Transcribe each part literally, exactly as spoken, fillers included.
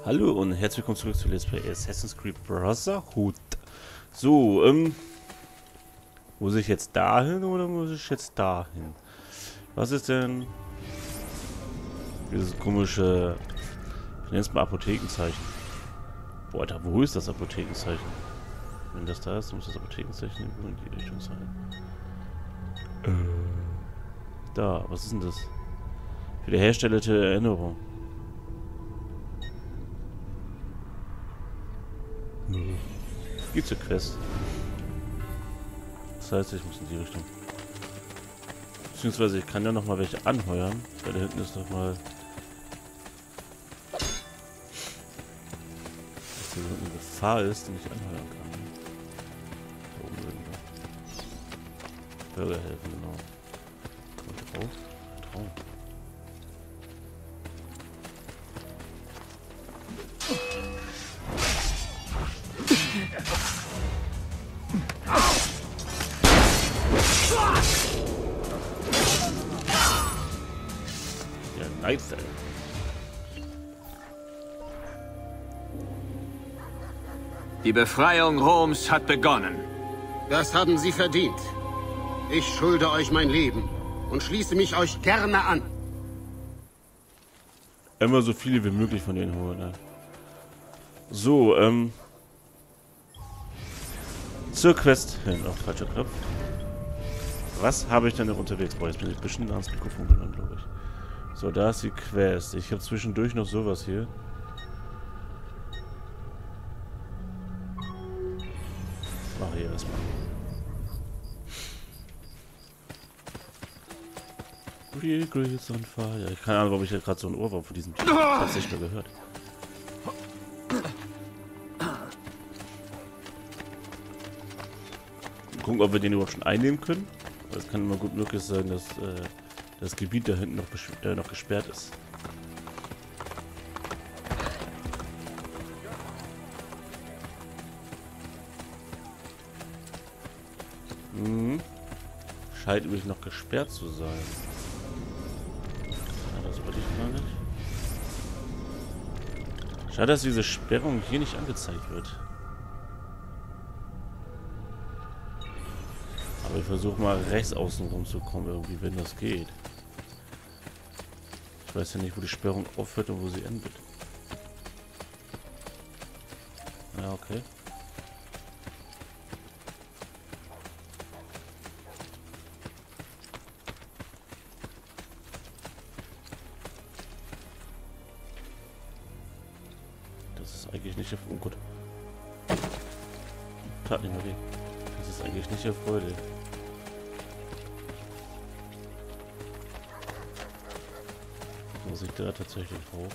Hallo und herzlich willkommen zurück zu Let's Play Assassin's Creed Brotherhood. So, ähm... muss ich jetzt dahin oder muss ich jetzt dahin? Was ist denn... dieses komische... ich nenne es mal Apothekenzeichen. Boah, Alter, wo ist das Apothekenzeichen? Wenn das da ist, muss das Apothekenzeichen irgendwo in die Richtung sein. Äh... Da, was ist denn das? Wiederherstellte Erinnerung. Geht zur Quest. Das heißt, ich muss in die Richtung. Beziehungsweise ich kann ja noch mal welche anheuern, weil da hinten ist noch mal. Dass hier eine Gefahr ist, die ich anheuern kann. Da oben irgendwo. Bürger helfen, genau. Kommt drauf? Traum. Nice. Die Befreiung Roms hat begonnen. Das haben Sie verdient. Ich schulde euch mein Leben und schließe mich euch gerne an. Immer so viele wie möglich von denen holen. Ne? So, ähm... zur Quest hin. Auch falscher Knopf. Was habe ich denn noch unterwegs? Boah, jetzt bin ich ein bisschen ans Mikrofon genommen, glaube ich. So, da ist die Quest. Ich habe zwischendurch noch sowas hier. Mach hier erstmal. Real Grills on Fire. Ich keine Ahnung, warum ich ja gerade so ein Ohrwurm von diesem Typ tatsächlich mal gehört. Gucken, ob wir den überhaupt schon einnehmen können. Es kann immer gut möglich sein, dass äh, das Gebiet da hinten noch, äh, noch gesperrt ist. Mhm. Scheint übrigens noch gesperrt zu sein. Ja, das wollte ich gar nicht. Schade, dass diese Sperrung hier nicht angezeigt wird. Aber ich versuche mal rechts außen rumzukommen, irgendwie, wenn das geht. Ich weiß ja nicht, wo die Sperrung aufhört und wo sie endet. Ja, okay. Das ist eigentlich nicht... Oh gut. Tat nicht mehr weh. Das ist eigentlich nicht erfreulich. Muss ich da tatsächlich drauf?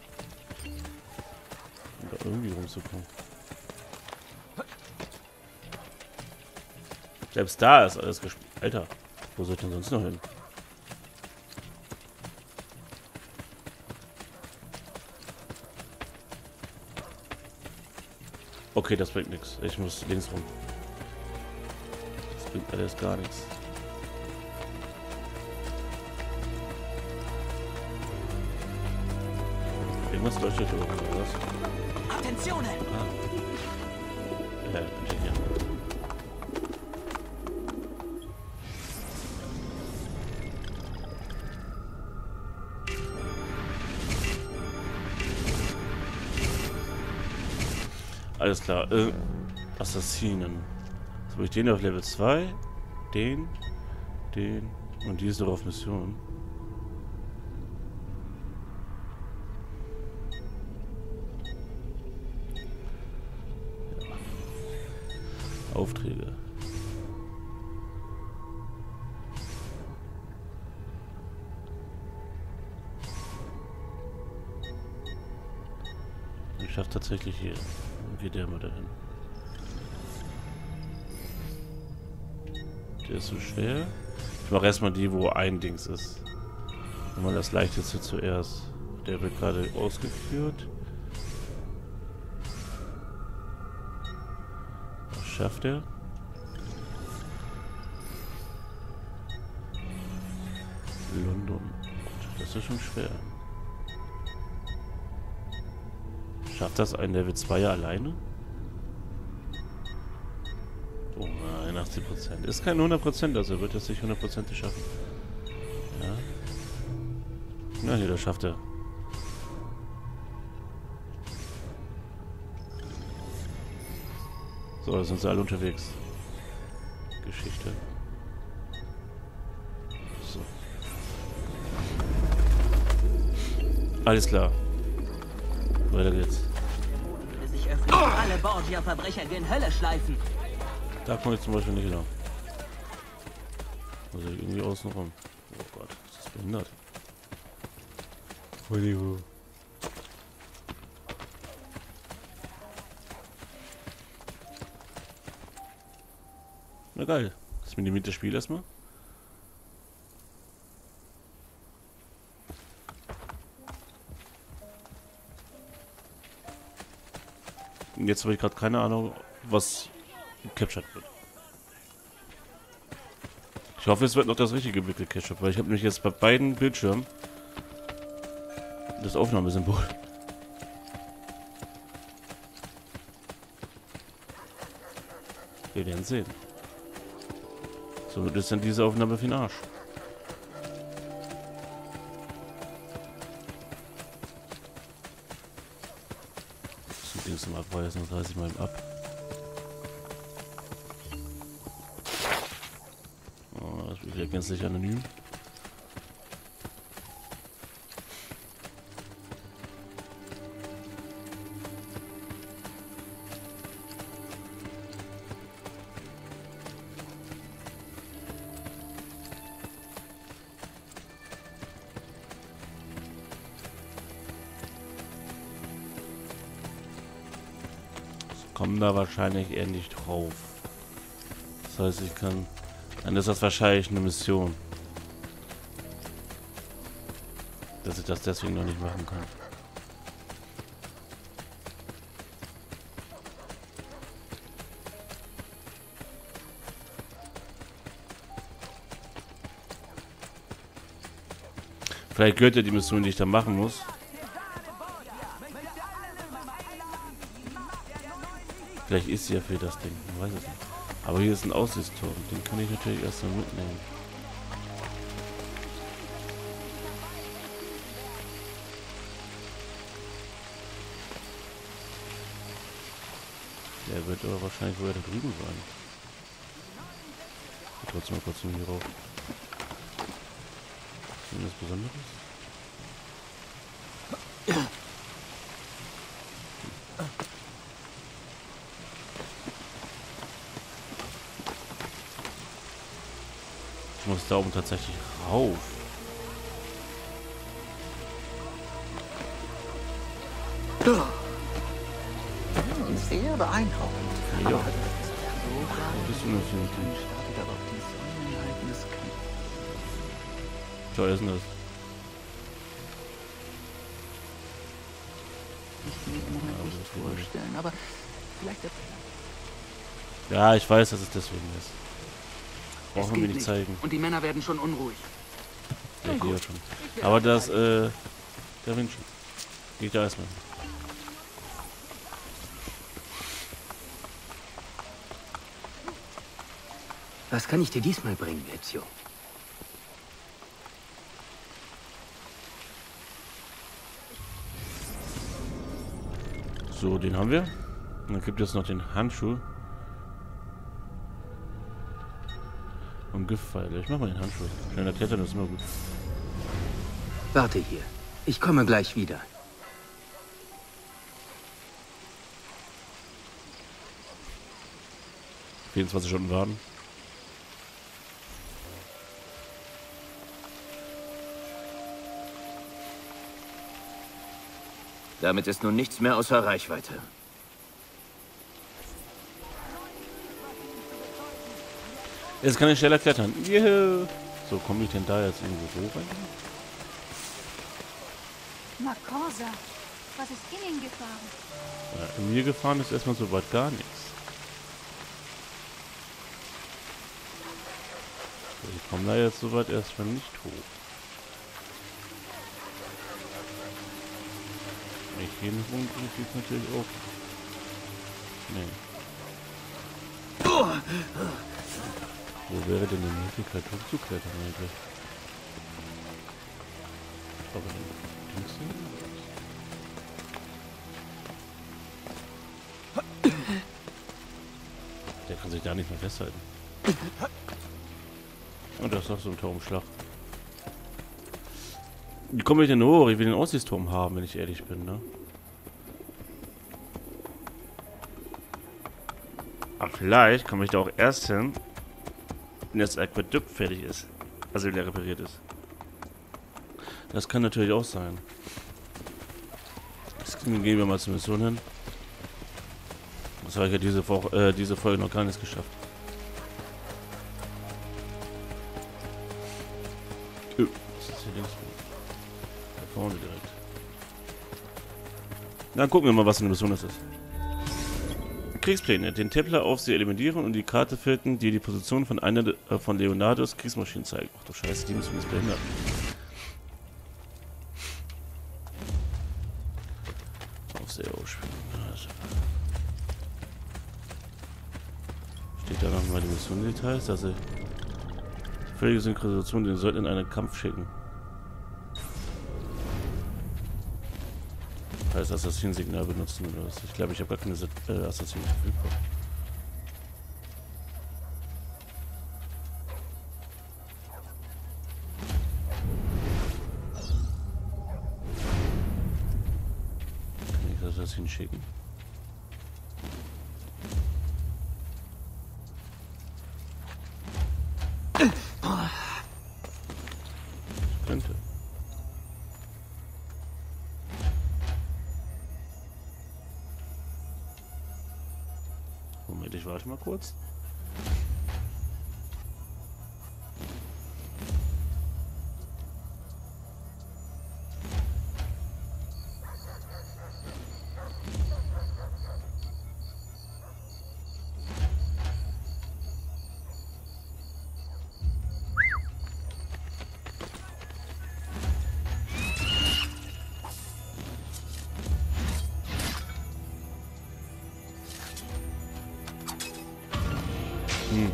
Um da irgendwie rumzukommen. Selbst da ist alles gespielt. Alter, wo soll ich denn sonst noch hin? Okay, das bringt nichts. Ich muss links rum. Das bringt alles gar nichts. Irgendwas leuchtet hier oben, oder was? Attenzione! Ah. Ja, Ingenieur. Alles klar. Äh, Assassinen. Jetzt habe ich den auf Level zwei, den, den und die ist noch auf Mission. Aufträge. Ich schaffe tatsächlich hier. Wo geht der mal dahin? Der ist so schwer. Ich mache erstmal die, wo ein Dings ist. Und mal das leichteste zuerst. Der wird gerade ausgeführt. Schafft er? London. Das ist schon schwer. Schafft das ein Level zwei alleine? Oh nein, achtzig Prozent. Ist kein hundert Prozent, also wird es nicht hundert Prozent schaffen. Ja. Na hier, das schafft er. So, da sind sie alle unterwegs. Geschichte. So. Alles klar. Weiter geht's. Sich öffnen, alle Borgia-Verbrecher gen Hölle schleifen. Da komme ich zum Beispiel nicht genau. Muss ich irgendwie außen rum. Oh Gott, ist das behindert. Hollywood. Na geil. Das ist minimiert das Spiel erstmal. Jetzt habe ich gerade keine Ahnung, was captured wird. Ich hoffe, es wird noch das richtige Bild gecaptured, weil ich habe nämlich jetzt bei beiden Bildschirmen das Aufnahmesymbol. Wir werden sehen. Somit ist dann diese Aufnahme für den Arsch. Das Ding zum Abweisen, das reiße ich mal ab. Oh, das wird ja gänzlich anonym. Kommen da wahrscheinlich eher nicht drauf. Das heißt, ich kann... Dann ist das wahrscheinlich eine Mission. Dass ich das deswegen noch nicht machen kann. Vielleicht gehört ja die Mission, die ich da machen muss. Vielleicht ist sie ja für das Ding, man weiß es nicht. Aber hier ist ein Aussichtsturm, den kann ich natürlich erst mal mitnehmen. Der wird aber wahrscheinlich wohl da drüben sein. Ich trotzdem mal kurz hier rauf. Ist das was Besonderes? Ich muss da oben tatsächlich rauf. Sehr beeindruckend. Ja. Aber das ist ja so Was bist du denn für ein Kind? startet aber auf die Sonnenhalten des Krieges. Tja, ist denn das? Ich mir im Moment nicht vorstellen, aber vielleicht... Ja, ich weiß, dass es deswegen ist. Es Brauchen wir geht nicht zeigen. Und die Männer werden schon unruhig. Ja, ich ja schon. Aber das, äh, der Wind schon. Geht da erstmal. Was kann ich dir diesmal bringen, Ezio? So, den haben wir. Und dann gibt es noch den Handschuh. Und Giftpfeile. Ich mach mal den Handschuh. Schneller klettern ist immer gut. Warte hier. Ich komme gleich wieder. vierundzwanzig Stunden warten. Damit ist nun nichts mehr außer Reichweite. Jetzt kann ich schneller klettern. Juhu. So, komme ich denn da jetzt irgendwo so rein? Ma cosa? Was ist in ihn gefahren? Ja, in mir gefahren ist erstmal so weit gar nichts. So, ich komme da jetzt so weit erstmal nicht hoch. Ich hier nicht rumgehe, geht natürlich auch. Nee. Wo wäre denn die Möglichkeit hochzuklettern eigentlich? Aber dann links hin? Der kann sich da nicht mehr festhalten. Und das ist doch so ein Turmschlag. Wie komme ich denn hoch? Ich will den Aussichtsturm haben, wenn ich ehrlich bin, ne? Aber vielleicht komme ich da auch erst hin, wenn das Aquädukt fertig ist. Also wenn der repariert ist. Das kann natürlich auch sein. Jetzt gehen wir mal zur Mission hin. Das habe ich ja diese, Woche, äh, diese Folge noch gar nicht geschafft. Oh, was ist hier links? Da vorne direkt. Na, gucken wir mal, was eine Mission das ist. Kriegspläne. Den Templer-Aufseher eliminieren und die Karte finden, die die Position von einer äh, von Leonardos Kriegsmaschinen zeigt. Ach du Scheiße, die müssen uns behindern. Aufseher ausspielen. Steht da nochmal die Mission-Details, dass sie völlige Synchronisation, den sollten in einen Kampf schicken. Heißt Assassin-Signal benutzen oder was? Ich glaube, ich habe gar keine äh, Assassin verfügbar. Kann ich Assassin schicken? Könnte. Moment, ich warte mal kurz. Hm.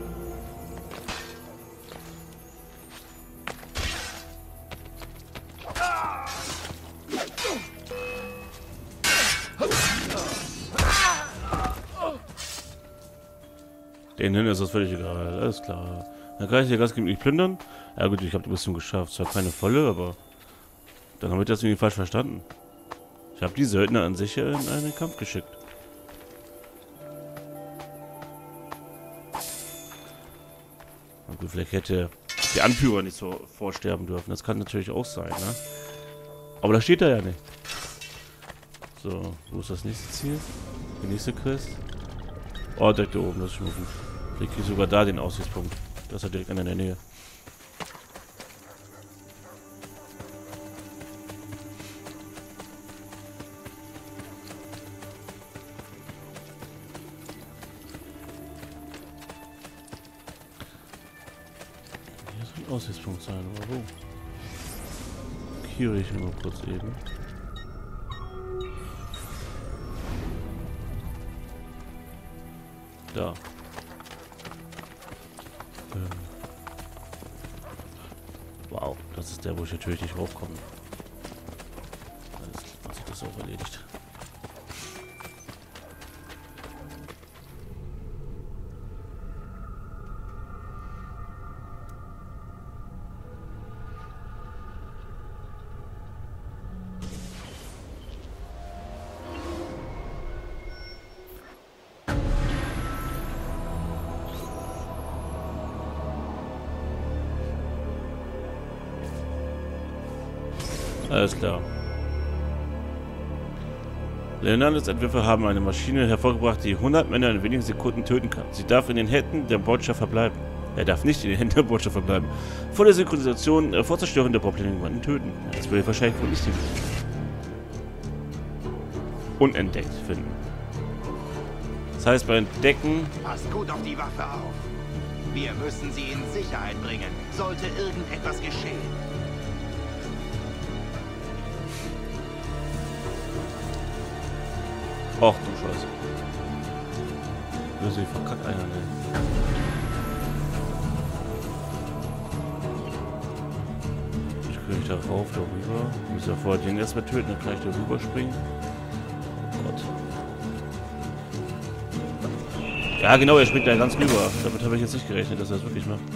Den hin ist das völlig egal, alles klar. Dann kann ich hier ganz gemütlich plündern. Ja gut, ich habe die Mission geschafft. Zwar keine volle, aber dann habe ich das irgendwie falsch verstanden. Ich habe die Söldner an sich in einen Kampf geschickt. Na gut, vielleicht hätte der Anführer nicht so vorsterben dürfen. Das kann natürlich auch sein, ne? Aber da steht er ja nicht. So, wo ist das nächste Ziel? Die nächste Quest? Oh, direkt da oben, das ist schon gut. Vielleicht kriege ich sogar da den Aussichtspunkt. Das ist ja direkt in der Nähe. Hier soll ein Aussichtspunkt sein, aber wo? Hier ich nur kurz eben. Da. Ähm. Wow, das ist der, wo ich natürlich nicht raufkomme. Alles klar, hat sich das auch erledigt. Alles klar. Leonardos Entwürfe haben eine Maschine hervorgebracht, die hundert Männer in wenigen Sekunden töten kann. Sie darf in den Händen der Botschafter verbleiben. Er darf nicht in den Händen der Botschafter verbleiben. Vor der Synchronisation, äh, vor Zerstörung der Probleme jemanden töten. Das würde ich wahrscheinlich wohl nicht unentdeckt finden. Das heißt, bei Entdecken... Passt gut auf die Waffe auf. Wir müssen sie in Sicherheit bringen, sollte irgendetwas geschehen. Ach du Scheiße. Böse verkackt einer, ne? Ich kriege da rauf, darüber. Ich muss ja vorher den erstmal töten, dann kann ich da rüber springen. Oh Gott. Ja genau, er springt da ganz rüber. Damit habe ich jetzt nicht gerechnet, dass er das wirklich macht.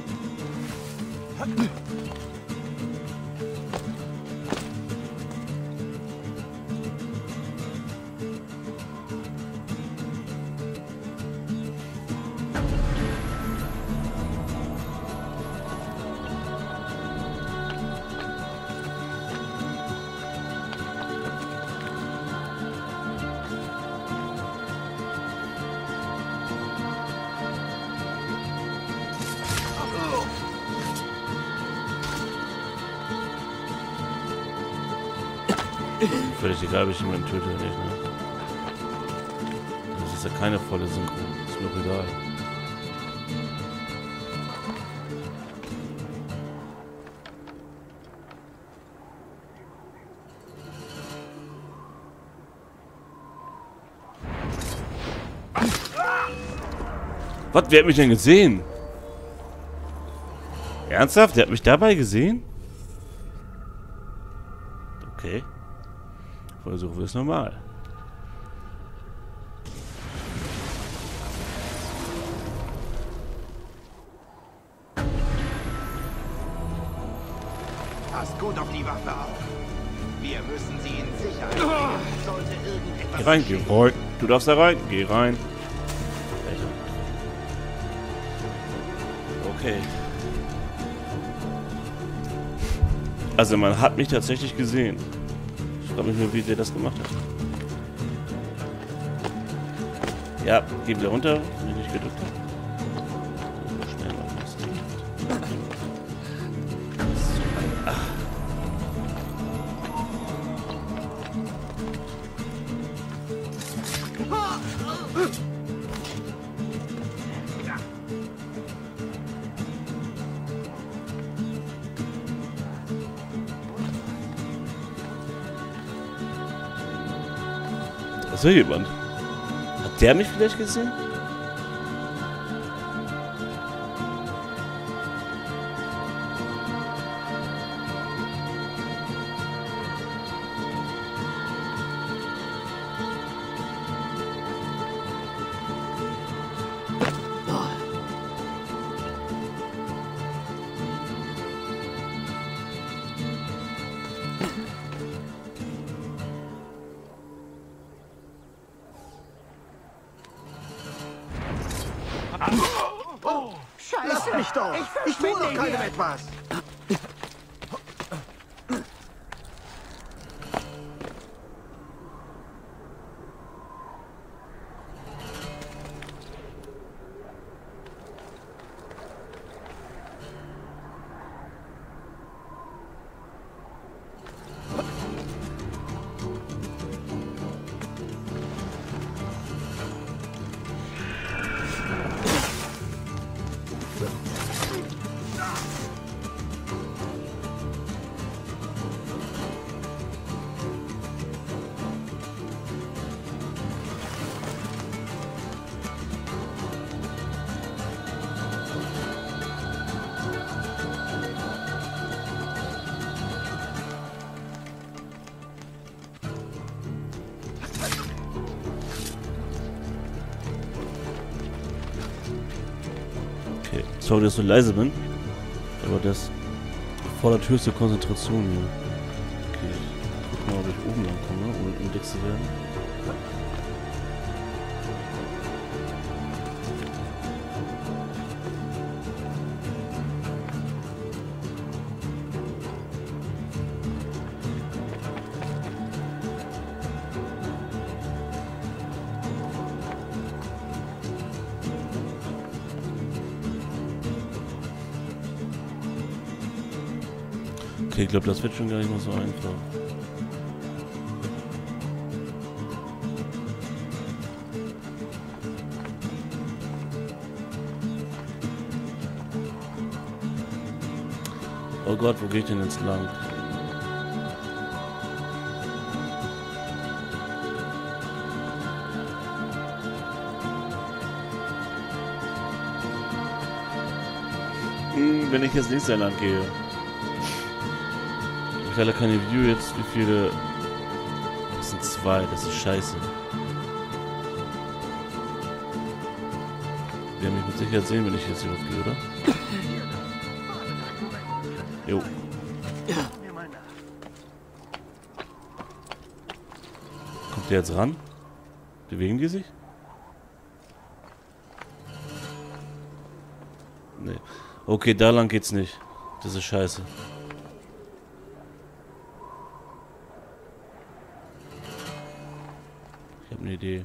Völlig egal, ob ich jemanden töte oder nicht, ne? Das ist ja keine volle Synchro. Ist mir egal. Was? Wer hat mich denn gesehen? Ernsthaft? Der hat mich dabei gesehen? Okay. Versuchen wir es nochmal. Passt gut auf die Waffe auf. Wir müssen sie in Sicherheit bringen. Sollte irgendetwas Geh rein, geh rein. Du darfst da rein. Geh rein. Alter. Okay. Also man hat mich tatsächlich gesehen. Ich frage mich nur, wie der das gemacht hat. Ja, geh wieder runter, wenn ich nicht gedrückt habe. So schnell noch was. So ein Ach. Da ist ja jemand. Hat der mich vielleicht gesehen? Lass mich doch! Ich, ich tue doch keinem etwas! Okay, sorry, dass ich so leise bin, aber das fordert höchste Konzentration hier. Okay, ich guck mal, ob ich oben lang komme, ohne entdeckt zu werden. Okay, ich glaube, das wird schon gar nicht mal so einfach. Oh Gott, wo gehe ich denn jetzt lang? sehen, wenn ich jetzt nächstes Jahr lang gehe. Ich habe leider keine Video jetzt, wie viele... Das sind zwei, das ist scheiße. Wir werden mich mit Sicherheit sehen, wenn ich jetzt hier hochgehe, oder? Jo. Kommt der jetzt ran? Bewegen die sich? Nee. Okay, da lang geht's nicht. Das ist scheiße. Ich habe eine Idee.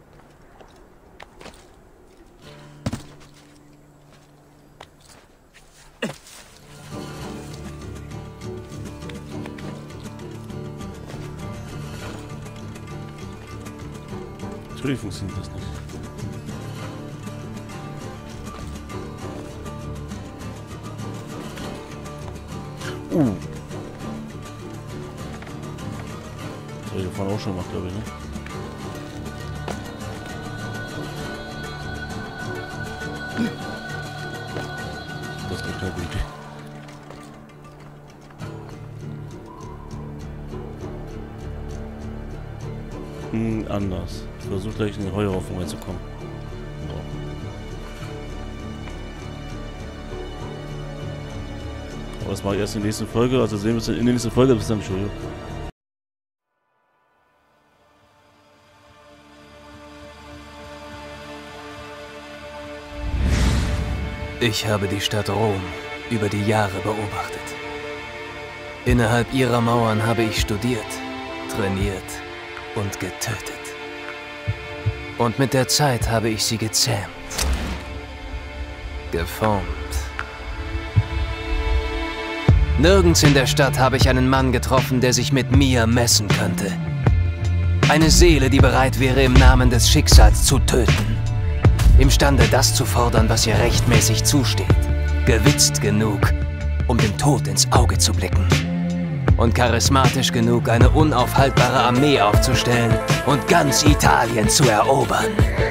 Natürlich funktioniert das nicht. Uh. Das habe ich vorhin auch schon gemacht, glaube ich, ne? Das ist echt eine gute Idee. Hm, anders. Ich versuche gleich in den Heuhaufen reinzukommen. Wow. Aber das mache ich erst in der nächsten Folge. Also sehen wir uns in der nächsten Folge. Bis dann, Entschuldigung. Ich habe die Stadt Rom über die Jahre beobachtet. Innerhalb ihrer Mauern habe ich studiert, trainiert und getötet. Und mit der Zeit habe ich sie gezähmt, geformt. Nirgends in der Stadt habe ich einen Mann getroffen, der sich mit mir messen könnte. Eine Seele, die bereit wäre, im Namen des Schicksals zu töten. Imstande, das zu fordern, was ihr rechtmäßig zusteht. Gewitzt genug, um dem Tod ins Auge zu blicken. Und charismatisch genug, eine unaufhaltbare Armee aufzustellen und ganz Italien zu erobern.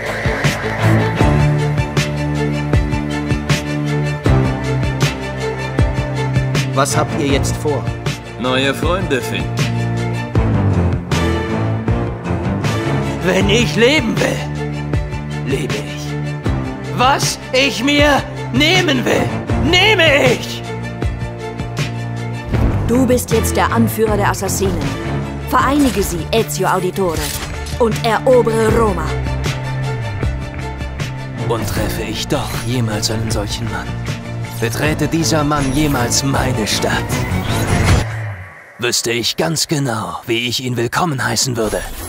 Was habt ihr jetzt vor? Neue Freunde finden. Wenn ich leben will, lebe ich. Was ich mir nehmen will, nehme ich! Du bist jetzt der Anführer der Assassinen. Vereinige sie, Ezio Auditore, und erobere Roma. Und treffe ich doch jemals einen solchen Mann? Beträte dieser Mann jemals meine Stadt? Wüsste ich ganz genau, wie ich ihn willkommen heißen würde.